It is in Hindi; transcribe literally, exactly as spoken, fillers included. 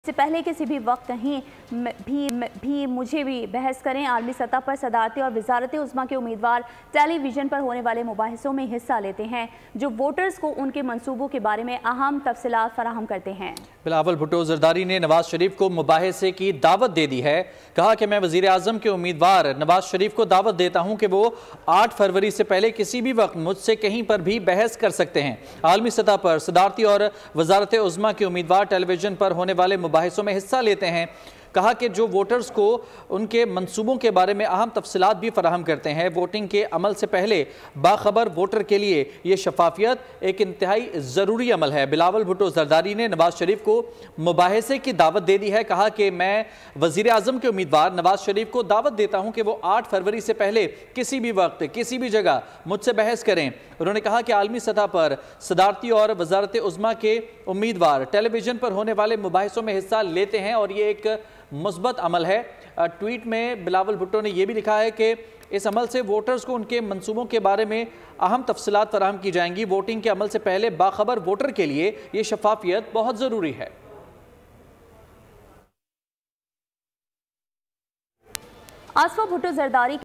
से पहले किसी भी वक्त कहीं भी भी मुझे भी बहस करें। आलमी सतह पर सदारती और वजारत उज़्मा के उम्मीदवार टेलीविज़न पर होने वाले मुबाहिसों में हिस्सा लेते हैं जो वोटर्स को उनके मंसूबों के बारे में अहम तफसीलात फराहम करते हैं। बिलावल भुट्टो जरदारी ने नवाज शरीफ को मुबाहिसे की दावत दे दी है। कहा कि मैं वज़ीर आज़म के उम्मीदवार नवाज शरीफ को दावत देता हूँ कि वो आठ फरवरी से पहले किसी भी वक्त मुझसे कहीं पर भी बहस कर सकते हैं। आलमी सतह पर सदारती और वजारत उज़्मा के उम्मीदवार टेलीविज़न पर होने वाले मुबाहिसों में हिस्सा लेते हैं। कहा कि जो वोटर्स को उनके मंसूबों के बारे में अहम तफसीलात भी फराहम करते हैं। वोटिंग के अमल से पहले बाखबर वोटर के लिए ये शफाफियत एक इंतहाई ज़रूरी अमल है। बिलावल भुट्टो जरदारी ने नवाज शरीफ को मुबाहिसे की दावत दे दी है। कहा कि मैं वज़ीर आज़म के उम्मीदवार नवाज शरीफ को दावत देता हूँ कि वो आठ फरवरी से पहले किसी भी वक्त किसी भी जगह मुझसे बहस करें। उन्होंने कहा कि आलमी सतह पर सदारती और वजारत उज़्मा के उम्मीदवार टेलीविज़न पर होने वाले मुबाहिसों में हिस्सा लेते हैं और ये एक मुस्बत अमल है। ट्वीट में बिलावल भुट्टो ने यह भी लिखा है कि इस अमल से वोटर्स को उनके मंसूबों के बारे में अहम तफसीलात फराहम की जाएंगी। वोटिंग के अमल से पहले बाखबर वोटर के लिए यह शफाफियत बहुत ज़रूरी है। आसफा भुट्टो जरदारी